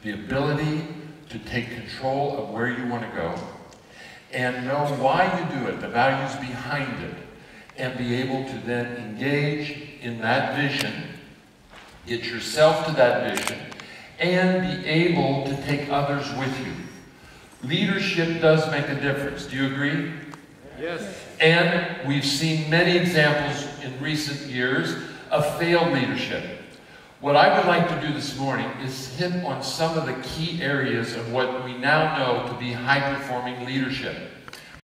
the ability to take control of where you want to go, and know why you do it, the values behind it, and be able to then engage in that vision, get yourself to that vision, and be able to take others with you. Leadership does make a difference. Do you agree? Yes. And we've seen many examples in recent years of failed leadership. What I would like to do this morning is hit on some of the key areas of what we now know to be high-performing leadership.